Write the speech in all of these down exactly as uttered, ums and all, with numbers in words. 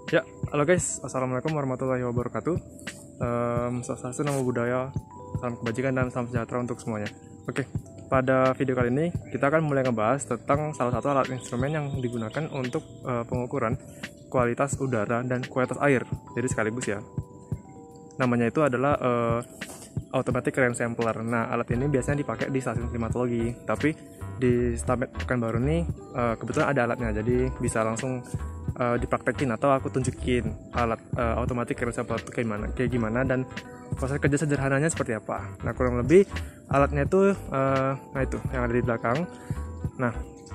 Ya, halo guys, assalamualaikum warahmatullahi wabarakatuh. Um, Swastiastu, Namo Buddhaya, salam kebajikan dan salam sejahtera untuk semuanya. Oke, pada video kali ini kita akan mulai ngebahas tentang salah satu alat instrumen yang digunakan untuk uh, pengukuran kualitas udara dan kualitas air. Jadi sekaligus ya. Namanya itu adalah uh, Automatic Rain Sampler. Nah, alat ini biasanya dipakai di stasiun klimatologi, tapi di Stamed Pekanbaru ini uh, kebetulan ada alatnya, jadi bisa langsung uh, dipraktekin atau aku tunjukin alat uh, Automatic Rain Sampler itu kayak gimana, kayak gimana dan proses kerja sederhananya seperti apa. Nah, kurang lebih alatnya itu uh, nah itu yang ada di belakang. Nah,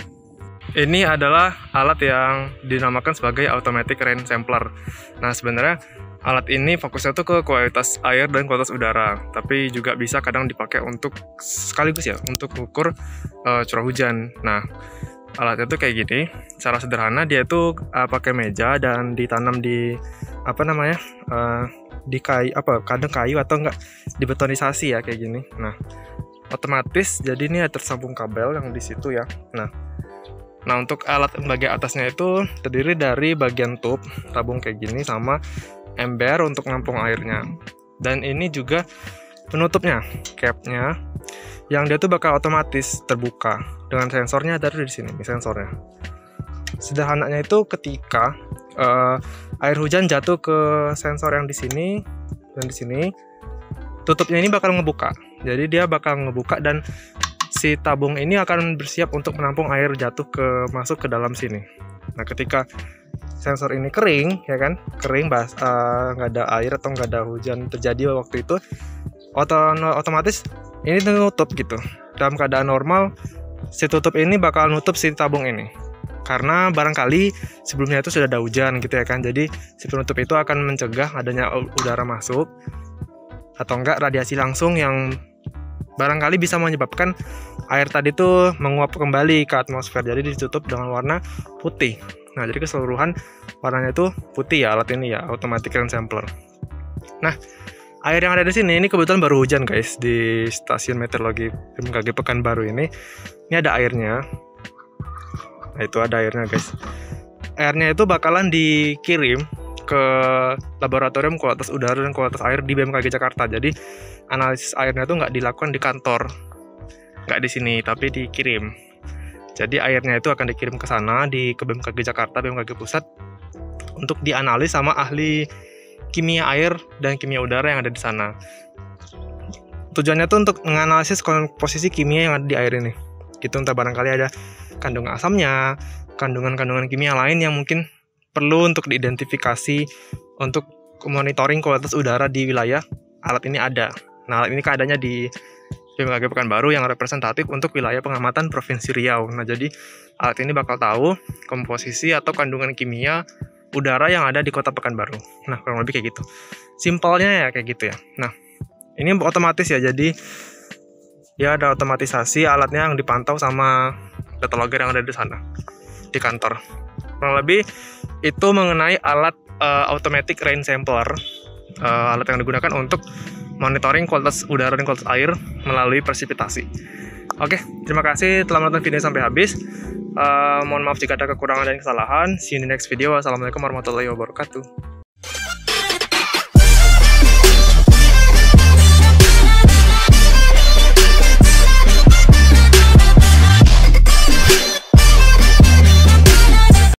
ini adalah alat yang dinamakan sebagai Automatic Rain Sampler. Nah, sebenarnya alat ini fokusnya tuh ke kualitas air dan kualitas udara, tapi juga bisa kadang dipakai untuk sekaligus ya untuk mengukur uh, curah hujan. Nah, alatnya tuh kayak gini. Secara sederhana dia tuh uh, pakai meja dan ditanam di apa namanya uh, di kayu apa kadang kayu atau enggak dibetonisasi ya kayak gini. Nah, otomatis jadi ini tersambung kabel yang di situ ya. Nah, nah untuk alat bagian atasnya itu terdiri dari bagian tub tabung kayak gini sama ember untuk nampung airnya, dan ini juga penutupnya, capnya, yang dia tuh bakal otomatis terbuka dengan sensornya dari di sini, sensornya. Sederhananya itu ketika uh, air hujan jatuh ke sensor yang di sini dan di sini, tutupnya ini bakal ngebuka. Jadi dia bakal ngebuka dan si tabung ini akan bersiap untuk menampung air jatuh ke masuk ke dalam sini. Nah, ketika sensor ini kering, ya kan, kering, bas, nggak uh, ada air atau nggak ada hujan terjadi waktu itu, oto otomatis ini tutup gitu. Dalam keadaan normal, si tutup ini bakal nutup si tabung ini. Karena barangkali sebelumnya itu sudah ada hujan gitu ya kan, jadi si penutup itu akan mencegah adanya udara masuk atau enggak radiasi langsung yang barangkali bisa menyebabkan air tadi tuh menguap kembali ke atmosfer. Jadi ditutup dengan warna putih. Nah, jadi keseluruhan warnanya itu putih ya alat ini ya, Automatic Rain Sampler. Nah, air yang ada di sini ini kebetulan baru hujan guys di stasiun meteorologi B M K G Pekanbaru ini. Ini ada airnya. Nah, itu ada airnya guys. Airnya itu bakalan dikirim ke laboratorium kualitas udara dan kualitas air di B M K G Jakarta. Jadi analisis airnya itu nggak dilakukan di kantor, nggak di sini, tapi dikirim. Jadi airnya itu akan dikirim ke sana di ke B M K G Jakarta, B M K G Pusat untuk dianalisis sama ahli kimia air dan kimia udara yang ada di sana. Tujuannya tuh untuk menganalisis komposisi kimia yang ada di air ini. Gitu, entah barangkali ada kandungan asamnya, kandungan-kandungan kimia lain yang mungkin perlu untuk diidentifikasi untuk monitoring kualitas udara di wilayah. Alat ini ada. Nah, alat ini keadaannya di B M K G Pekanbaru yang representatif untuk wilayah pengamatan Provinsi Riau. Nah, jadi alat ini bakal tahu komposisi atau kandungan kimia udara yang ada di kota Pekanbaru. Nah, kurang lebih kayak gitu. Simpelnya ya kayak gitu ya. Nah, ini otomatis ya, jadi ya ada otomatisasi alatnya yang dipantau sama data logger yang ada di sana di kantor. Kurang lebih itu mengenai alat uh, Automatic Rain Sampler, uh, alat yang digunakan untuk monitoring kualitas udara dan kualitas air melalui presipitasi. Oke, terima kasih telah menonton video sampai habis. Uh, mohon maaf jika ada kekurangan dan kesalahan. See you in the next video. Wassalamualaikum warahmatullahi wabarakatuh.